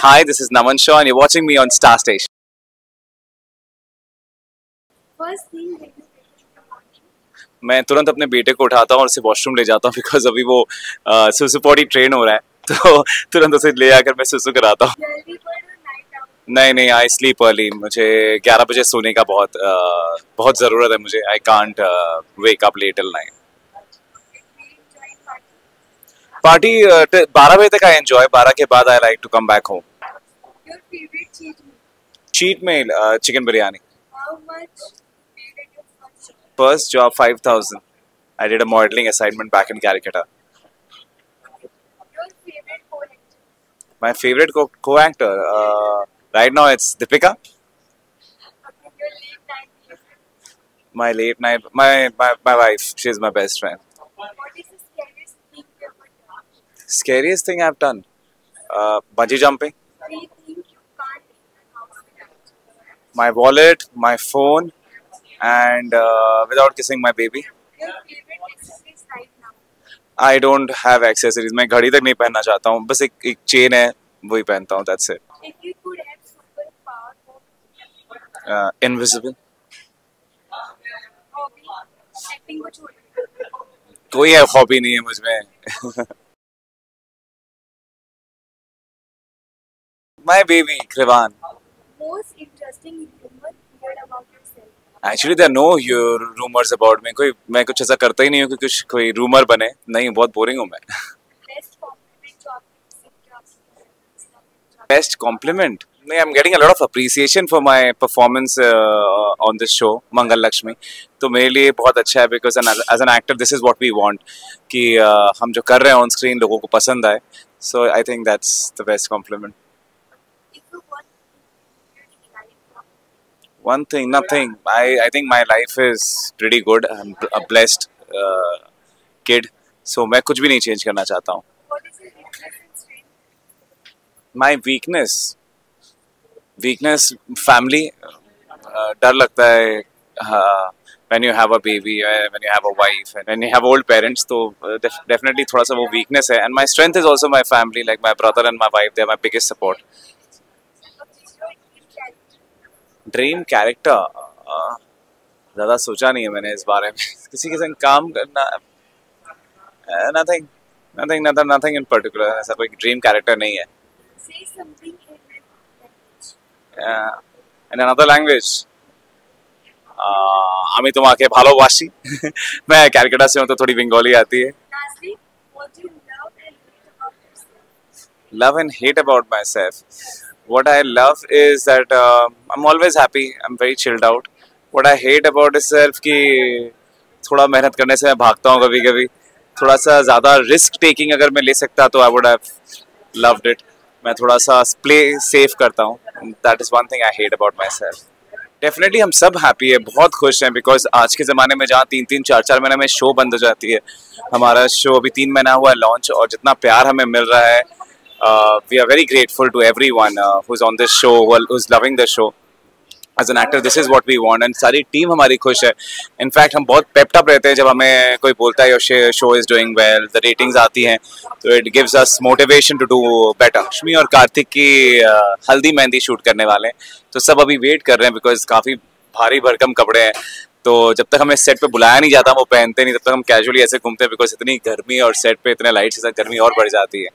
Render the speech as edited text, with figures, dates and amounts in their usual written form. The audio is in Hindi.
Hi, this is Naman Shaw and you're watching me on Star Station. First thing that you do. मैं तुरंत अपने बेटे को उठाता हूँ और उसे वॉशरूम ले जाता हूँ बिकॉज अभी वो सुसु पॉटी ट्रेन हो रहा है तो तुरंत उसे ले आकर मैं सुसु कराता हूँ. Early bird or night owl? नहीं, आई स्लीप अर्ली. मुझे 11 बजे सोने का बहुत ज़रूरत है मुझे. I can't wake up late till 9. We enjoy party. Party 12 बजे तक आई एंजॉय. 12 के बाद I like to come back home. Your favorite cheat meal? Cheat में chicken biryani. How much paid at your first job? First job 5,000. I did a modeling assignment back in Calcutta. Your favorite co-actor? My favorite co-actor right now it's Deepika. Okay, your late night behavior? My late night, my wife, she's my best friend. What is the scariest thing you ever done? Scariest thing I've done, bungee jumping. 3 things you can't leave the house without. My wallet, my phone, and without kissing my baby. Your favorite accessories right now? I don't have accessories. मैं घड़ी तक नहीं पहनना चाहता हूँ. बस एक चेन है, वही पहनता हूँ. That's it. If you could have superpower, what would Invisible. hobby? Acting को छोड़ दो. कोई हॉबी नहीं है मुझमें. My baby, Krivan. Most interesting rumor you heard about yourself? Actually, there are no rumors about me. मैं कुछ ऐसा करता ही नहीं हूँ कि कोई रूमर बने. नहीं, बहुत बोरिंग हूँ मैं. Best compliment जो आपने किसी को किया? Best compliment? नहीं, I'm getting a lot of appreciation for my performance on this show, Mangal Lakshmi. तो मेरे लिए बहुत अच्छा है because as an actor, this is what we want. कि हम जो कर रहे हैं on screen लोगों को पसंद आए. So I think that's the best compliment. If you want your life, One thing, nothing. I think my life is pretty good. I'm a blessed kid. So मैं कुछ भी नहीं change करना चाहता हूँ. what is your weakness and strength? My weakness, family. डर लगता है when you have a baby, when you have a wife, and when you have old parents. तो definitely थोड़ा सा वो weakness है. And my strength is also my family, like my brother and my wife. They are my biggest support. What is your Dream dream character? character. ज़्यादा सोचा नहीं है मैंने इस बारे में. किसी के संग काम करना. Nothing in particular. ऐसा कोई dream character नहीं है. Say something in language. In another language. আমি তোমাকে ভালোবাসি. मैं कैलकाटा से हूँ तो थोड़ी बंगाली आती है. Lastly, what do you love and hate about yourself? Love and hate about myself. What I love is that I'm always happy. I'm very chilled out. What I hate about myself कि थोड़ा मेहनत करने से मैं भागता हूँ कभी-कभी. थोड़ा सा ज़्यादा रिस्क टेकिंग अगर मैं ले सकता तो I would have loved it. मैं थोड़ा सा प्ले सेफ करता हूँ. That is one thing I hate about myself. Definitely हम सब हैप्पी है, बहुत खुश हैं बिकॉज आज के ज़माने में जहाँ 3-3, 4-4 महीने में शो बंद हो जाती है. हमारा शो अभी 3 महीना हुआ है लॉन्च और जितना प्यार हमें मिल रहा है, we are very grateful to everyone who is on this show, who is loving the show. As an actor this is what we want and सारी टीम हमारी खुश है. इनफैक्ट हम बहुत पेप्ड अप रहते हैं जब हमें कोई बोलता है your show is doing well, the ratings आती हैं तो it gives us motivation to do better. Lakshmi और कार्तिक की हल्दी मेहंदी शूट करने वाले हैं तो सब अभी वेट कर रहे हैं बिकॉज काफ़ी भारी भरकम कपड़े हैं. तो जब तक हमें सेट पे बुलाया नहीं जाता, वो पहनते नहीं, तब तक हम कैजुअली ऐसे घूमते हैं बिकॉज इतनी गर्मी और सेट पे इतने लाइट्स के साथ गर्मी और बढ़ जाती है.